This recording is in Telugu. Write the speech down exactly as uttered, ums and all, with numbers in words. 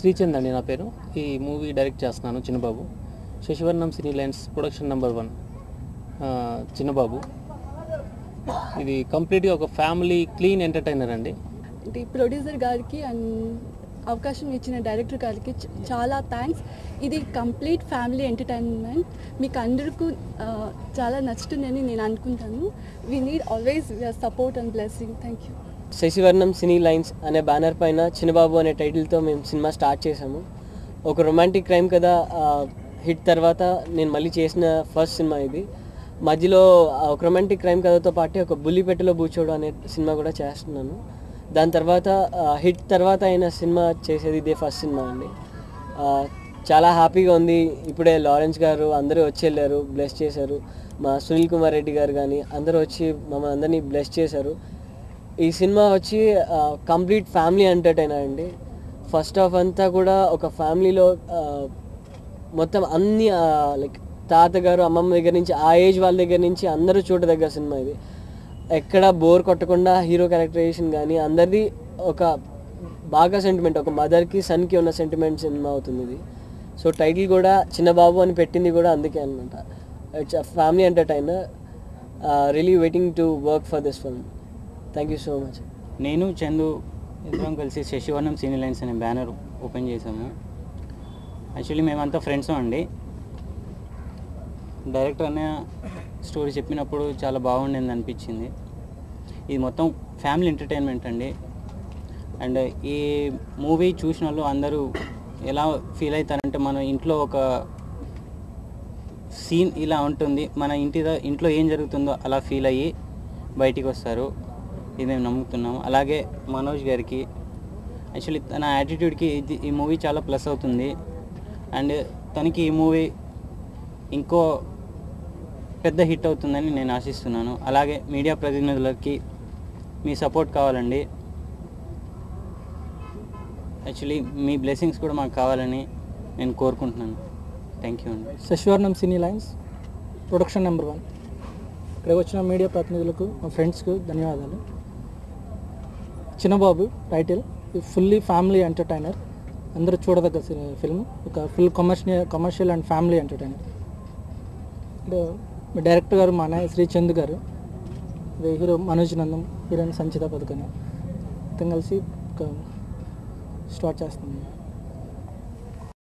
శ్రీచంద్ అండి నా పేరు. ఈ మూవీ డైరెక్ట్ చేస్తున్నాను Chinnababu. Sasivarnam cine lines production number one Chinnababu. ఇది కంప్లీట్గా ఒక ఫ్యామిలీ క్లీన్ ఎంటర్టైనర్ అండి. అంటే ప్రొడ్యూసర్ గారికి అండ్ అవకాశం ఇచ్చిన డైరెక్టర్ గారికి చాలా థ్యాంక్స్. ఇది కంప్లీట్ ఫ్యామిలీ ఎంటర్టైన్మెంట్. మీకు అందరికీ చాలా నచ్చుతుందని నేను అనుకుంటాను. We need always your support and blessing. Thank you. Sasivarnam cine lines అనే బ్యానర్ పైన చిన్నబాబు అనే టైటిల్తో మేము సినిమా స్టార్ట్ చేసాము. ఒక రొమాంటిక్ క్రైమ్ కదా హిట్ తర్వాత నేను మళ్ళీ చేసిన ఫస్ట్ సినిమా ఇది. మధ్యలో ఒక రొమాంటిక్ క్రైమ్ కథతో పాటు ఒక బుల్లిపెట్టెలో బూచోడు అనే సినిమా కూడా చేస్తున్నాను. దాని తర్వాత హిట్ తర్వాత అయిన సినిమా చేసేది ఇదే ఫస్ట్ సినిమా అండి. చాలా హ్యాపీగా ఉంది. ఇప్పుడే లారెన్స్ గారు అందరూ వచ్చి వెళ్ళారు, బ్లెస్ చేశారు. మా సునీల్ కుమార్ రెడ్డి గారు కానీ అందరూ వచ్చి మమ్మల్ని అందరినీ బ్లెస్ చేశారు. ఈ సినిమా వచ్చి కంప్లీట్ ఫ్యామిలీ ఎంటర్టైనర్ అండి. ఫస్ట్ హాఫ్ అంతా కూడా ఒక ఫ్యామిలీలో మొత్తం అన్ని లైక్ తాతగారు అమ్మమ్మ దగ్గర నుంచి ఆ ఏజ్ వాళ్ళ దగ్గర నుంచి అందరూ చూడదగ్గ సినిమా ఇది. ఎక్కడ బోర్ కొట్టకుండా హీరో క్యారెక్టరైజేషన్ కానీ అందరిది ఒక బాగా సెంటిమెంట్, ఒక మదర్కి సన్కి ఉన్న సెంటిమెంట్ సినిమా అవుతుంది ఇది. సో టైటిల్ కూడా చిన్నబాబు అని పెట్టింది కూడా అందుకే అనమాట. It's a family entertainer. Really waiting to work for this film. Thank you so much. నేను చందు ఇద్దరం కలిసి శశివర్ణం సినీ లైన్స్ అనే బ్యానర్ ఓపెన్ చేసాము. యాక్చువల్లీ మేమంతా ఫ్రెండ్స్ అండి. డైరెక్టర్ అనే స్టోరీ చెప్పినప్పుడు చాలా బాగుండేది అనిపించింది. ఇది మొత్తం ఫ్యామిలీ ఎంటర్టైన్మెంట్ అండి. అండ్ ఈ మూవీ చూసిన వాళ్ళు అందరూ ఎలా ఫీల్ అవుతారంటే మన ఇంట్లో ఒక సీన్ ఇలా ఉంటుంది, మన ఇంటి ఇంట్లో ఏం జరుగుతుందో అలా ఫీల్ అయ్యి బయటికి వస్తారు. ఇది మేము నమ్ముతున్నాము. అలాగే మనోజ్ గారికి యాక్చువల్లీ తన యాటిట్యూడ్కి ఇది ఈ మూవీ చాలా ప్లస్ అవుతుంది. అండ్ తనకి ఈ మూవీ ఇంకో పెద్ద హిట్ అవుతుందని నేను ఆశిస్తున్నాను. అలాగే మీడియా ప్రతినిధులకి మీ సపోర్ట్ కావాలండి. యాక్చువల్లీ మీ బ్లెస్సింగ్స్ కూడా మాకు కావాలని నేను కోరుకుంటున్నాను. థ్యాంక్ యూ అండి. Sasivarnam cine lines production number one. ఇక్కడికి వచ్చిన మీడియా ప్రతినిధులకు, మా ఫ్రెండ్స్కు ధన్యవాదాలు. Chinnababu title fully family entertainer. అందరూ చూడదగ్గ ఫిల్మ్. ఒక full commercial commercial and family entertainer. Director గారు మా అన్నయ్య శ్రీచంద్ గారు, హీరో మనోజ్ నందం, హీరోయిన్ సంచిత పథకని ఇద్దరం కలిసి స్టార్ట్ చేస్తున్నాం.